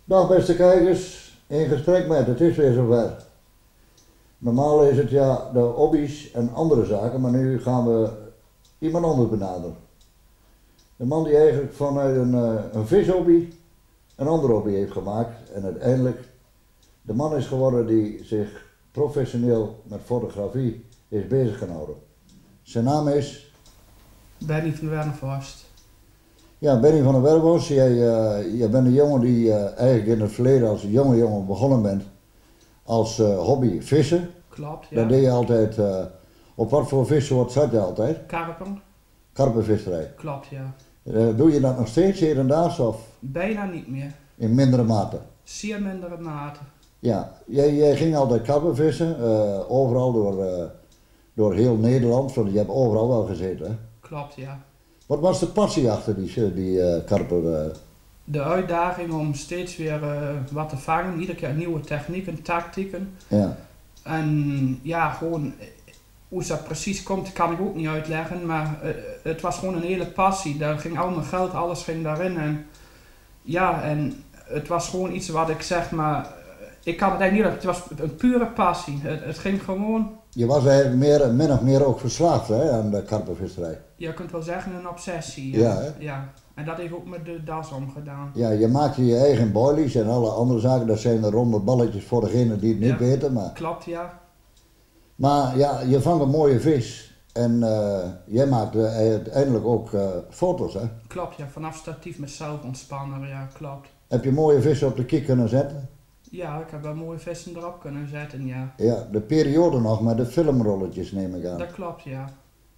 Dag beste kijkers, in gesprek met, het is weer zover. Normaal is het ja de hobby's en andere zaken, maar nu gaan we iemand anders benaderen. De man die eigenlijk vanuit een vishobby een andere hobby heeft gemaakt en uiteindelijk de man is geworden die zich professioneel met fotografie is bezig gaan houden. Zijn naam is? Benny van Wernervorst. Ja, Benny van der Wernervorst, jij bent een jongen die eigenlijk in het verleden als jonge jongen begonnen bent als hobby vissen. Klopt, ja. Dat deed je altijd, op wat voor vissoort zat je altijd? Karpen. Karpenvisserij. Klopt, ja. Doe je dat nog steeds hedendaags of Bijna niet meer. in mindere mate? Zeer mindere mate. Ja, jij ging altijd karpenvissen, overal door heel Nederland, want je hebt overal wel gezeten. Hè? Klopt, ja. Wat was de passie achter die karpen? De uitdaging om steeds weer wat te vangen, iedere keer nieuwe technieken, tactieken. Ja, En ja, gewoon hoe dat precies komt, kan ik ook niet uitleggen, maar het was gewoon een hele passie. Daar ging al mijn geld, alles ging daarin. En ja, en het was gewoon iets wat ik zeg maar, ik kan het eigenlijk niet uitleggen, het was een pure passie. Het ging gewoon, je was eigenlijk min of meer ook verslaafd hè, aan de karpenvisserij. je kunt wel zeggen een obsessie. Ja, hè? Ja. En dat heeft ook met de das omgedaan. Ja, je maakte je eigen boilies en alle andere zaken, dat zijn de ronde balletjes voor degenen die het niet Ja. weten. Klopt, ja. Maar ja, je vangt een mooie vis en jij maakte uiteindelijk ook foto's hè. Klopt, ja. Vanaf statief met zelfontspanner, ja, klopt. Heb je mooie vissen op de kiek kunnen zetten? Ja, ik heb wel mooie vissen erop kunnen zetten, ja. Ja, de periode nog met de filmrolletjes neem ik aan. Dat klopt, ja.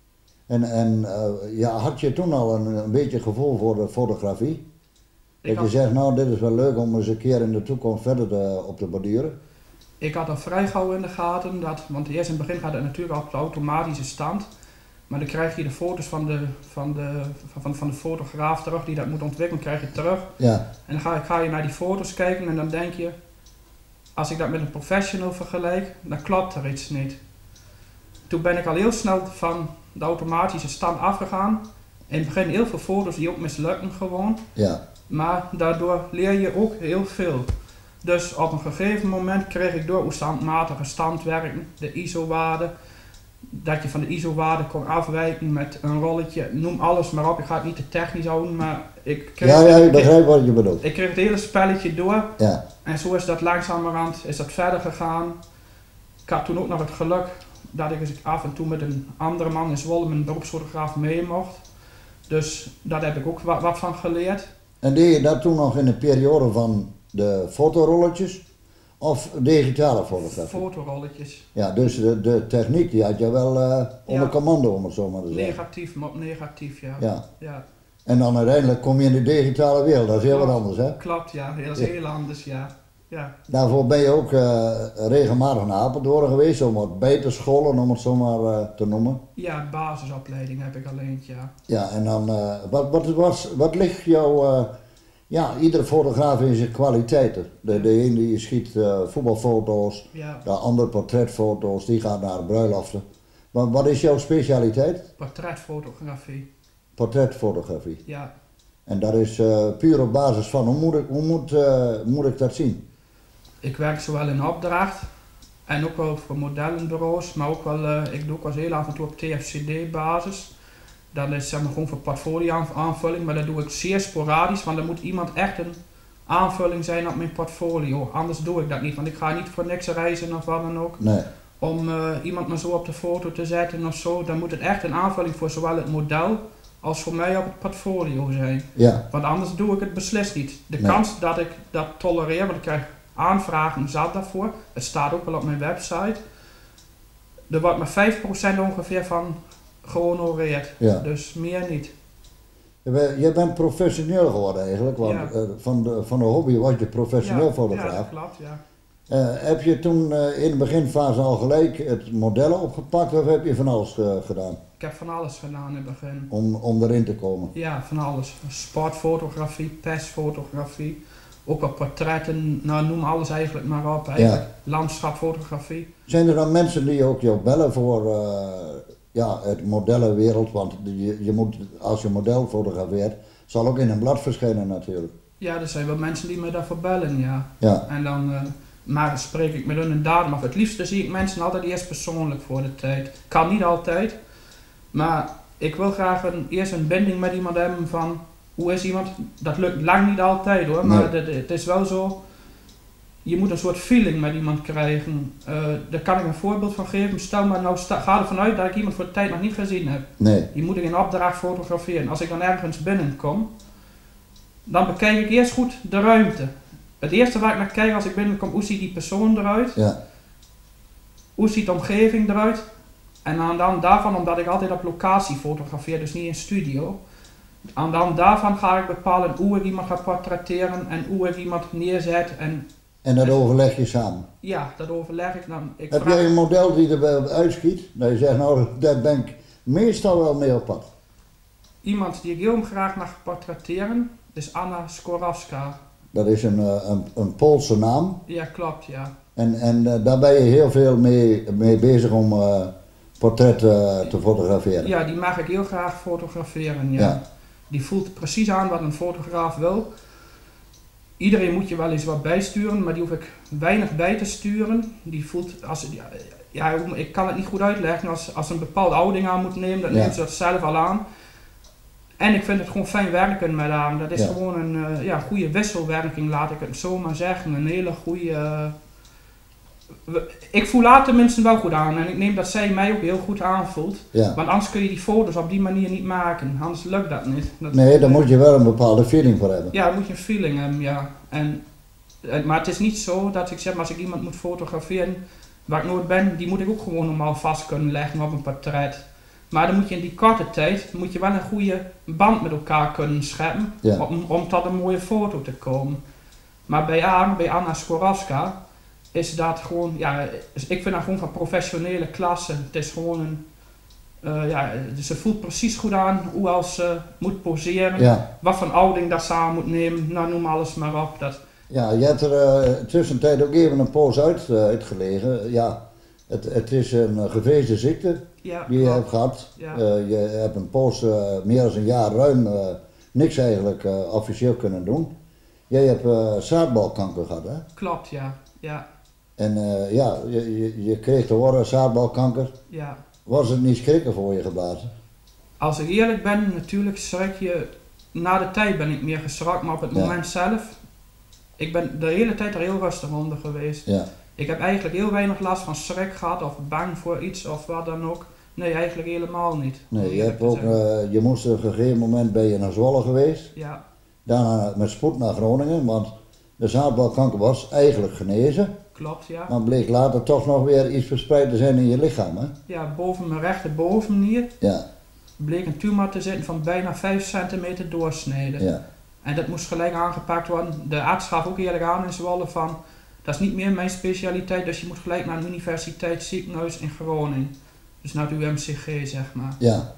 En ja, had je toen al een beetje gevoel voor de fotografie? Ik Dat je zegt, nou dit is wel leuk om eens een keer in de toekomst verder op te borduren? had al vrij gauw in de gaten, want eerst in het begin gaat het natuurlijk op de automatische stand. Maar dan krijg je de foto's van de fotograaf terug die dat moet ontwikkelen, krijg je terug. Ja, En dan ga je naar die foto's kijken en dan denk je, als ik dat met een professional vergelijk, dan klopt er iets niet. Toen ben ik al heel snel van de automatische stand afgegaan. In het begin heel veel foto's die ook mislukken gewoon. ja, Maar daardoor leer je ook heel veel. Dus op een gegeven moment kreeg ik door hoe standmatige stand werkt, de ISO-waarde. Dat je van de ISO-waarde kon afwijken met een rolletje, noem alles maar op. Ik ga het niet te technisch houden, maar ik begrijp wat je bedoelt. ik kreeg het hele spelletje door. Ja, En zo is dat langzamerhand verder gegaan. Ik had toen ook nog het geluk dat ik eens af en toe met een andere man in Zwolle, mijn beroepsfotograaf, mee mocht. Dus daar heb ik ook wat van geleerd. en deed je dat toen nog in de periode van de fotorolletjes of digitale fotografie? Fotorolletjes. Ja, dus de techniek die had je wel onder commando om het zo maar te zeggen. Negatief, maar negatief, ja. Ja, Ja. en dan uiteindelijk kom je in de digitale wereld, dat is heel wat anders hè. Klopt, ja. Dat is heel anders, ja. Ja. Daarvoor ben je ook regelmatig naar Apeldoorn geweest om wat bij te scholen, om het zo maar te noemen. Ja, basisopleiding heb ik alleen, ja. Ja, en dan, wat ligt jou, ja, iedere fotograaf in zijn kwaliteiten. De een die schiet voetbalfoto's, Ja, de ander portretfoto's, die gaat naar bruiloften. Maar wat is jouw specialiteit? portretfotografie. Portretfotografie. Ja. En dat is puur op basis van, hoe moet ik dat zien? Ik werk zowel in opdracht en ook wel voor modellenbureaus, maar ook wel, ik doe ook wel eens heel af en toe op TFCD basis. Dat is zeg maar gewoon voor portfolio aanvulling, maar dat doe ik zeer sporadisch, want er moet iemand echt een aanvulling zijn op mijn portfolio. Anders doe ik dat niet, want ik ga niet voor niks reizen of wat dan ook. Nee, Om iemand maar zo op de foto te zetten of zo, dan moet het echt een aanvulling voor zowel het model als voor mij op het portfolio zijn. ja, Want anders doe ik het beslist niet. De Nee. kans dat ik dat tolereer, want ik krijg aanvragen zat daarvoor, het staat ook wel op mijn website, er wordt maar 5% ongeveer van gehonoreerd. ja. Dus meer niet. Je bent professioneel geworden eigenlijk, want Ja. van de hobby was je professioneel Ja, fotograaf. dat klopt, ja. Heb je toen in de beginfase al gelijk het modellen opgepakt of heb je van alles gedaan Ik heb van alles gedaan in het begin. om erin te komen? Ja, van alles. Sportfotografie, persfotografie, ook wel portretten, nou noem alles eigenlijk maar op. Eigenlijk. Landschapfotografie. Zijn er dan mensen die ook jou bellen voor ja, het modellenwereld? Want je moet, als je model fotografeert, zal ook in een blad verschijnen natuurlijk. Ja, er zijn wel mensen die me daarvoor bellen, ja. Ja, En dan maar spreek ik met hun een datum af. Het liefste zie ik mensen altijd eerst persoonlijk voor de tijd. Kan niet altijd, maar ik wil graag eerst een binding met iemand hebben van hoe is iemand. Dat lukt lang niet altijd hoor, maar het is wel zo. Je moet een soort feeling met iemand krijgen. Daar kan ik een voorbeeld van geven. Stel maar nou, ga ervan uit dat ik iemand voor de tijd nog niet gezien heb. nee, Die moet ik in opdracht fotograferen. Als ik dan ergens binnenkom, dan bekijk ik eerst goed de ruimte. Het eerste waar ik naar kijk als ik binnenkom, hoe ziet die persoon eruit? ja, Hoe ziet de omgeving eruit? En aan dan daarvan, omdat ik altijd op locatie fotografeer, dus niet in studio. En dan daarvan ga ik bepalen hoe ik iemand ga portretteren en hoe ik iemand neerzet. en dat overleg je samen. Ja, dat overleg ik dan. Heb jij een model die erbij op uitschiet? Dat je zegt, nou, daar ben ik meestal wel mee op pad. Iemand die ik heel graag mag portretteren, is Anna Skorawska. Dat is een Poolse naam. Ja, klopt, ja. En daar ben je heel veel mee bezig om portretten te fotograferen. Ja, die mag ik heel graag fotograferen, ja. Ja. Die voelt precies aan wat een fotograaf wil. Iedereen moet je wel eens wat bijsturen, maar die hoef ik weinig bij te sturen. Die voelt, ja, ik kan het niet goed uitleggen, als een bepaalde houding aan moet nemen, dan neemt ze dat zelf al aan. En ik vind het gewoon fijn werken met haar. Dat is gewoon een goede wisselwerking, laat ik het zo maar zeggen. Een hele goede... Ik voel haar tenminste wel goed aan en ik neem dat zij mij ook heel goed aanvoelt. Ja. Want anders kun je die foto's op die manier niet maken, anders lukt dat niet. Nee, daar moet je wel een bepaalde feeling voor hebben. Ja, daar moet je een feeling hebben, ja. Maar het is niet zo dat ik zeg, maar als ik iemand moet fotograferen waar ik nooit ben, die moet ik ook gewoon normaal vast kunnen leggen op een portret. Maar dan moet je in die korte tijd moet je wel een goede band met elkaar kunnen scheppen om tot een mooie foto te komen. Maar bij Anna Skorawska is dat gewoon, ja, ik vind dat gewoon van professionele klasse. Het is gewoon ze voelt precies goed aan hoe als ze moet poseren, wat voor houding dat ze aan moet nemen, nou noem alles maar op. Ja, je hebt er tussentijd ook even een poos uitgelegen. Ja, het is een gevreesde ziekte die je hebt gehad. Ja. Je hebt een poos, meer dan een jaar ruim, niks eigenlijk officieel kunnen doen. Jij hebt zaadbalkanker gehad, hè? Klopt, ja. Ja. En je kreeg te horen zaadbalkanker. Ja. Was het niet schrikken voor je geblazen? Als ik eerlijk ben, natuurlijk schrik je, na de tijd ben ik meer geschrokken, maar op het moment zelf, ik ben de hele tijd er heel rustig onder geweest. Ja. Ik heb eigenlijk heel weinig last van schrik gehad of bang voor iets of wat dan ook. Nee, eigenlijk helemaal niet. Nee, je hebt ook, je moest op een gegeven moment ben je naar Zwolle geweest. Ja. Daarna met spoed naar Groningen, want de zaadbalkanker was eigenlijk genezen. Klopt, ja. Maar bleek later toch nog weer iets verspreid te zijn in je lichaam, hè? Ja, boven mijn rechterbovennier Ja. bleek een tumor te zitten van bijna 5 centimeter doorsneden. Ja. En dat moest gelijk aangepakt worden. De arts gaf ook eerlijk aan in Zwolle van, dat is niet meer mijn specialiteit, dus je moet gelijk naar een universiteitsziekenhuis in Groningen. Dus naar het UMCG, zeg maar. Ja.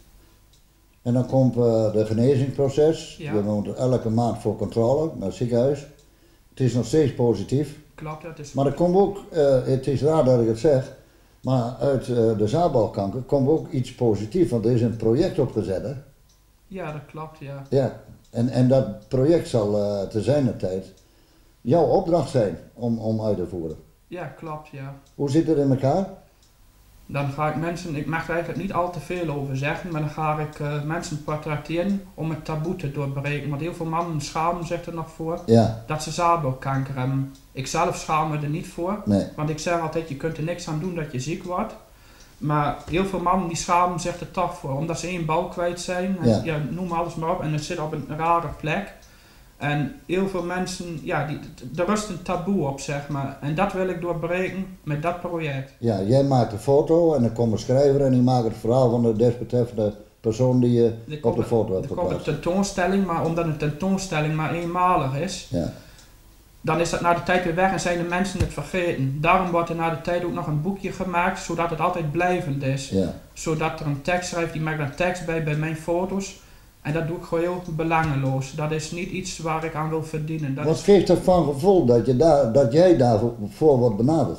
En dan komt de genezingsproces. Ja. Je moet elke maand voor controle naar het ziekenhuis. Het is nog steeds positief. Klopt, dat is... Maar er komt ook, het is raar dat ik het zeg, maar uit de zaadbalkanker komt ook iets positiefs, want er is een project opgezet, hè? Ja, dat klopt, ja. Ja, en dat project zal te zijner tijd jouw opdracht zijn om uit te voeren. Ja, klopt, ja. Hoe zit het in elkaar? Dan ga ik mensen, ik mag er eigenlijk niet al te veel over zeggen, maar dan ga ik mensen portretteren om het taboe te doorbreken. Want heel veel mannen schamen zich er nog voor dat ze zaadbalkanker hebben. Ik zelf schaam me er niet voor, want ik zeg altijd, je kunt er niks aan doen dat je ziek wordt. Maar heel veel mannen die schamen zich er toch voor, omdat ze één bal kwijt zijn. En, noem alles maar op, en het zit op een rare plek. En heel veel mensen, er rust een taboe op, zeg maar. En dat wil ik doorbreken met dat project. Ja, jij maakt een foto en dan komt een schrijver en die maakt het verhaal van de desbetreffende persoon die je op de foto hebt geplaatst. Er komt een tentoonstelling, maar omdat een tentoonstelling maar eenmalig is, dan is dat na de tijd weer weg en zijn de mensen het vergeten. Daarom wordt er na de tijd ook nog een boekje gemaakt, zodat het altijd blijvend is. Ja. Zodat er een tekst schrijft, die maakt een tekst bij mijn foto's. En dat doe ik gewoon heel belangeloos. Dat is niet iets waar ik aan wil verdienen. Wat geeft het van gevoel dat jij daarvoor wordt benaderd?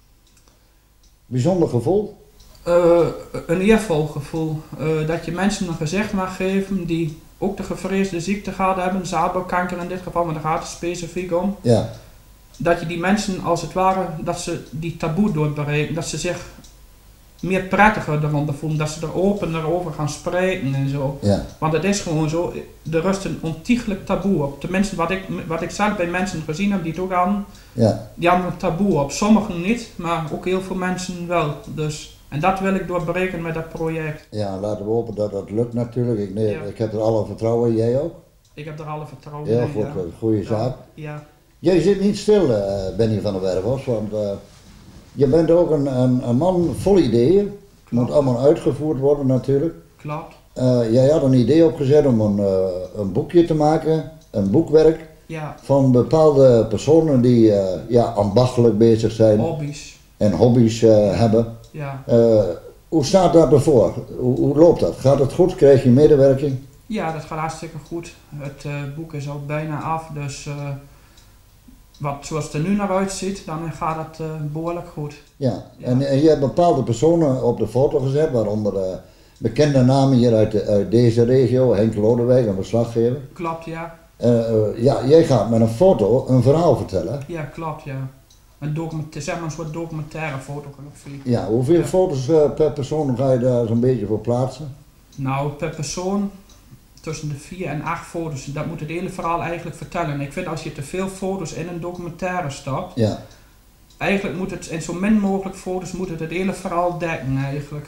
Bijzonder gevoel? Een eervol gevoel. Dat je mensen een gezicht mag geven die ook de gevreesde ziekte gehad hebben, zaadbalkanker in dit geval, maar daar gaat het specifiek om. Ja. Dat je die mensen als het ware, dat ze die taboe doorbreken, dat ze zich meer prettiger eronder voelen, dat ze er opener over gaan spreken en zo. Ja. Want het is gewoon zo, er rust een ontiegelijk taboe op. Tenminste, wat ik zelf bij mensen gezien heb die het ook hadden, Ja. die hadden een taboe op. Sommigen niet, maar ook heel veel mensen wel. Dus, en dat wil ik doorbreken met dat project. Ja, laten we hopen dat dat lukt natuurlijk. Ja. Ik heb er alle vertrouwen in, jij ook? Ik heb er alle vertrouwen Heel in. goed, Ja. goede zaak. Ja. Jij zit niet stil, Benny van der Wervels, want je bent ook een man vol ideeën. Het moet allemaal uitgevoerd worden natuurlijk. Klopt. Jij had een idee opgezet om een boekje te maken, een boekwerk, Ja. van bepaalde personen die ambachtelijk bezig zijn Hobby's. en hobby's hebben. Ja. Hoe staat dat ervoor? Hoe loopt dat? Gaat het goed? Krijg je medewerking? Ja, dat gaat hartstikke goed. Het boek is al bijna af, dus zoals het er nu naar uitziet, dan gaat het behoorlijk goed. Ja, Ja. en je hebt bepaalde personen op de foto gezet, waaronder bekende namen hier uit deze regio, Henk Lodewijk, een verslaggever. Klopt, ja. Jij gaat met een foto een verhaal vertellen. Ja, klopt, ja. Zeg maar een soort documentaire fotografie. Ja, hoeveel Ja. foto's per persoon ga je daar zo'n beetje voor plaatsen? Nou, per persoon tussen de 4 en 8 foto's. Dat moet het hele verhaal eigenlijk vertellen. Ik vind als je te veel foto's in een documentaire stopt, Ja, eigenlijk moet het in zo min mogelijk foto's moet het hele verhaal dekken eigenlijk.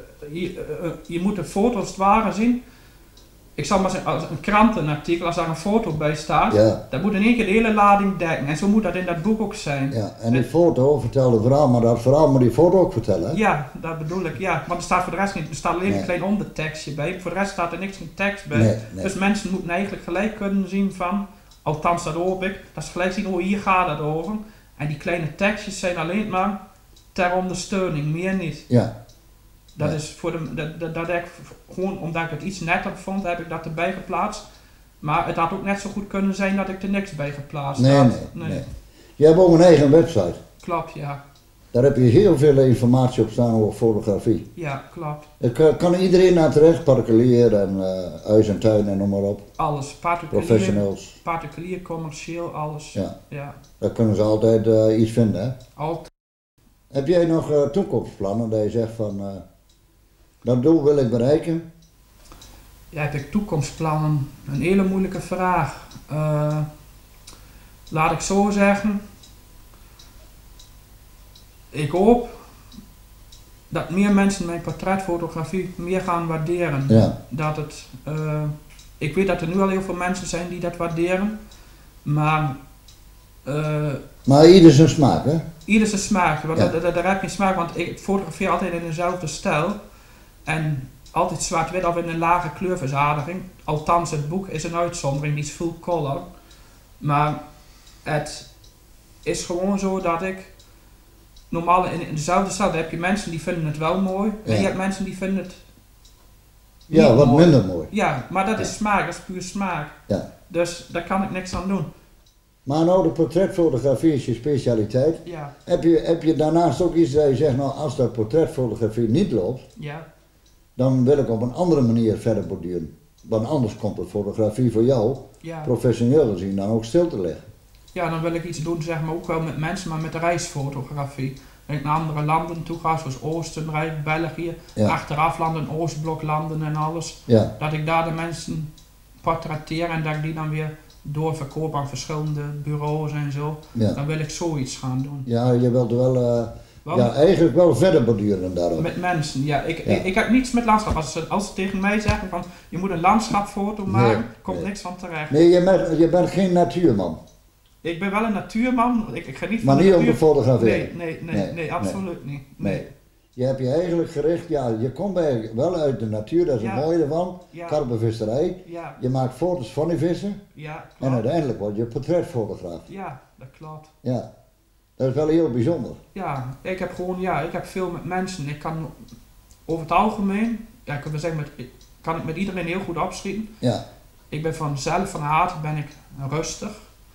Je moet de foto's als het ware zien. Ik zal maar zeggen, als een krantenartikel, als daar een foto bij staat, ja, dat moet in één keer de hele lading dekken. En zo moet dat in dat boek ook zijn. ja. En die foto vertelt het verhaal, maar dat verhaal moet die foto ook vertellen. Hè? Ja, dat bedoel ik, ja. Want er staat voor de rest niet, er staat alleen Nee. een klein ondertekstje bij. Voor de rest staat er niks geen tekst bij. Nee, nee. Dus mensen moeten eigenlijk gelijk kunnen zien van, althans dat hoop ik, dat ze gelijk zien, oh hier gaat het over. En die kleine tekstjes zijn alleen maar ter ondersteuning, meer niet. Ja, Dat Ja. is voor dat ik gewoon omdat ik het iets netter vond, heb ik dat erbij geplaatst. Maar het had ook net zo goed kunnen zijn dat ik er niks bij geplaatst nee, had. nee. Je hebt ook een eigen website. Klopt, ja. Daar heb je heel veel informatie op staan over fotografie. Ja, klopt. Er kan iedereen naar terecht, particulier en huis en tuin en noem maar op. Alles. Professionals. Particulier, commercieel, alles. Ja, Ja. daar kunnen ze altijd iets vinden. Hè? Altijd. Heb jij nog toekomstplannen dat je zegt van dat doel wil ik bereiken? Ja, heb ik toekomstplannen? Een hele moeilijke vraag. Laat ik zo zeggen. Ik hoop dat meer mensen mijn portretfotografie meer gaan waarderen. Ja, Dat het, ik weet dat er nu al heel veel mensen zijn die dat waarderen, maar maar ieder zijn smaak hè? ieder zijn smaak. Want Ja. daar heb je smaak, want ik fotografeer altijd in dezelfde stijl en altijd zwart-wit of in een lage kleurverzadiging. Althans, het boek is een uitzondering, die is full color. Maar het is gewoon zo dat ik normaal in dezelfde stijl heb je mensen die vinden het wel mooi en Ja. je hebt mensen die vinden het Ja, niet wat mooi. minder mooi. Ja, maar dat Ja. is smaak, dat is puur smaak. Ja. Dus daar kan ik niks aan doen. Maar nou, de portretfotografie is je specialiteit. Ja, Heb je daarnaast ook iets dat je zegt, nou als dat portretfotografie niet loopt, ja, dan wil ik op een andere manier verder borduren. Want anders komt de fotografie voor jou, ja. professioneel gezien, dan ook stil te liggen. Ja, dan wil ik iets doen, zeg maar ook wel met mensen, maar met reisfotografie. Dat ik naar andere landen toe ga, zoals Oostenrijk, België, Ja. achteraf landen, Oostbloklanden en alles. Ja, Dat ik daar de mensen portretteer en dat ik die dan weer doorverkoop aan verschillende bureaus en zo. ja. Dan wil ik zoiets gaan doen. Ja, je wilt wel, Wel ja, eigenlijk wel verder borduren daarop. met mensen, ja. Ik Ja. heb niets met landschap. Als ze tegen mij zeggen van je moet een landschapfoto maken, Nee, komt nee. niks van terecht. Nee, je bent geen natuurman, Ik ben wel een natuurman, ik geniet maar van de niet om natuur. te fotograferen. Nee, absoluut niet. Nee. Je hebt je eigenlijk gericht, ja, je komt eigenlijk wel uit de natuur, dat is Ja. het mooie ervan, Ja, karpenvisserij. ja, Je maakt foto's van die vissen ja, en klopt. uiteindelijk word je portretfotograaf. Ja, dat klopt. Ja, dat is wel heel bijzonder. Ja, ik heb veel met mensen. Ik kan over het algemeen, ja, ik kan zeggen, kan ik met iedereen heel goed opschieten. Ja, Ik ben van haat ben ik rustig.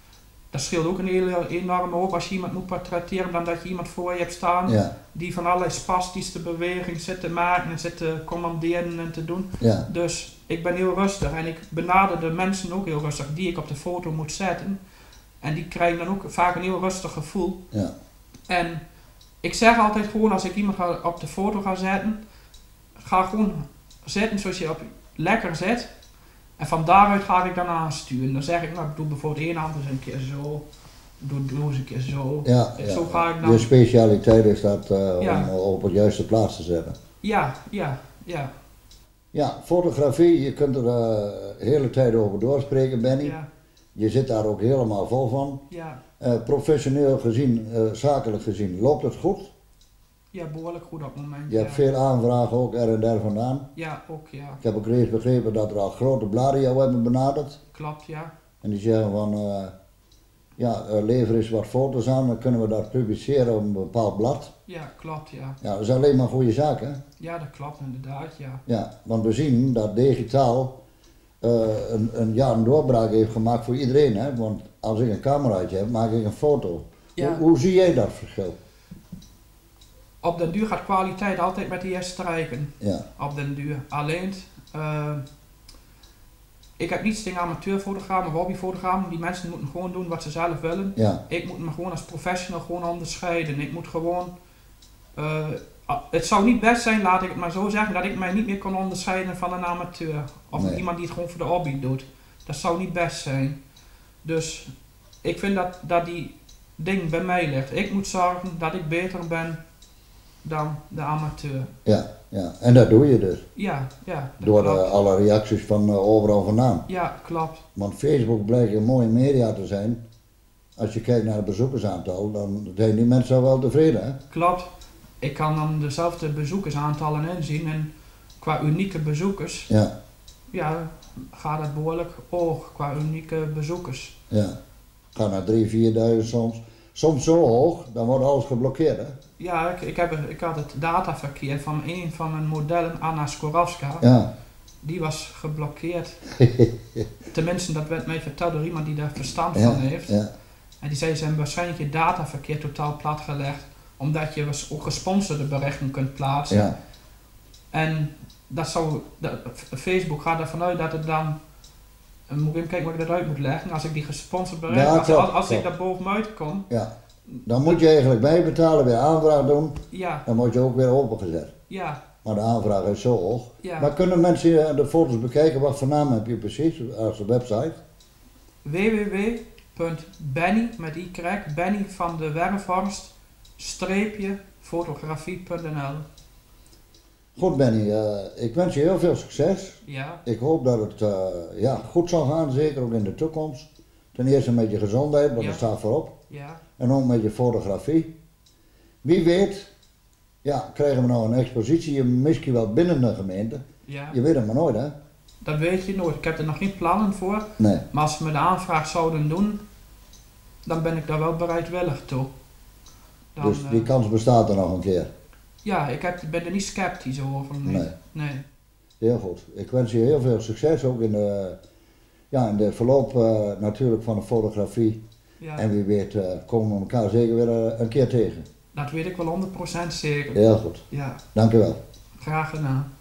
Dat scheelt ook een hele enorme hoop als je iemand moet portretteren dan dat je iemand voor je hebt staan Ja, die van allerlei spastische bewegingen zit te maken en zit te commanderen en te doen. ja, Dus ik ben heel rustig en ik benader de mensen ook heel rustig die ik op de foto moet zetten. En die krijgen dan ook vaak een heel rustig gevoel. ja, En ik zeg altijd gewoon als ik iemand op de foto ga zetten, ga gewoon zitten zoals je lekker zit. En van daaruit ga ik dan aansturen. Dan zeg ik, nou, ik doe bijvoorbeeld één hand eens een keer zo. Doe eens een keer zo. ja, Zo ga ik ja. dan. Je specialiteit is dat Ja. om op het juiste plaats te zetten. Ja. Ja, fotografie, je kunt er de hele tijd over doorspreken, Benny. Ja, Je zit daar ook helemaal vol van. ja. Professioneel gezien, zakelijk gezien, loopt het goed? Ja, behoorlijk goed op het moment. Je hebt veel aanvragen ook er en daar vandaan. Ja, ook ja. Ik heb ook reeds begrepen dat er al grote bladen jou hebben benaderd. Klopt, ja. En die zeggen van, lever eens wat foto's aan, dan kunnen we dat publiceren op een bepaald blad. Ja, klopt, ja. Ja, dat is alleen maar goede zaak, hè? Ja, dat klopt inderdaad, ja. Ja, want we zien dat digitaal een doorbraak heeft gemaakt voor iedereen, hè? Want als ik een cameraatje heb, maak ik een foto. Ja. Hoe zie jij dat verschil? Op den duur gaat kwaliteit altijd met de eerste strijken. Ja, Op den duur. Alleen, ik heb niets tegen amateurfotografen of hobbyfotografen. Die mensen moeten gewoon doen wat ze zelf willen. ja, Ik moet me gewoon als professional gewoon onderscheiden. Ik moet gewoon... het zou niet best zijn, laat ik het maar zo zeggen, dat ik mij niet meer kan onderscheiden van een amateur. Of Nee. iemand die het gewoon voor de hobby doet. Dat zou niet best zijn. Dus ik vind dat die ding bij mij ligt. Ik moet zorgen dat ik beter ben dan de amateur. ja. En dat doe je dus. Ja, dat Door klopt. alle reacties van overal vandaan. Ja, klopt. Want Facebook blijkt een mooie media te zijn. Als je kijkt naar het bezoekersaantal, dan zijn die mensen wel tevreden, hè? Klopt. Ik kan dan dezelfde bezoekersaantallen inzien en qua unieke bezoekers, Ja, gaat het behoorlijk hoog qua unieke bezoekers. ja. Ga naar 3.000, 4.000 soms. Soms zo hoog, dan wordt alles geblokkeerd, hè? Ja, ik had het dataverkeer van een van mijn modellen, Anna Skorovska, Ja, die was geblokkeerd. Tenminste, dat werd mij verteld door iemand die daar verstand ja, van heeft. ja, En die zei, ze hebben waarschijnlijk je dataverkeer totaal platgelegd, omdat je ook gesponsorde berichten kunt plaatsen. ja, En Facebook gaat ervan uit dat het dan, moet ik even kijken hoe ik dat uit moet leggen, als ik die gesponsord bericht, Ja, klopt, als ik klopt. daar bovenuit kom, ja. Dan moet je eigenlijk bijbetalen, weer aanvraag doen, ja, dan word je ook weer opengezet. ja, Maar de aanvraag is zo hoog. ja. Maar kunnen mensen de foto's bekijken? Wat voor naam heb je precies als de website? www.benny, met y, Benny van de Werfhorst, fotografie.nl. Goed Benny, ik wens je heel veel succes. Ja, Ik hoop dat het goed zal gaan, zeker ook in de toekomst. Ten eerste met je gezondheid, want Ja. dat staat voorop. ja, En ook met je fotografie. Wie weet, krijgen we nou een expositie, misschien wel binnen de gemeente. ja. Je weet het maar nooit, hè? Dat weet je nooit. Ik heb er nog geen plannen voor. Nee. Maar als ze me de aanvraag zouden doen, dan ben ik daar wel bereidwillig toe. Dan, Dus die kans bestaat er nog een keer. ja, ben er niet sceptisch over. Nee. Nee. Heel goed. Ik wens je heel veel succes ook in de verloop natuurlijk van de fotografie. Ja, En wie weet komen we elkaar zeker weer een keer tegen. dat weet ik wel 100% zeker. Heel goed. Ja, Dank u wel. graag gedaan.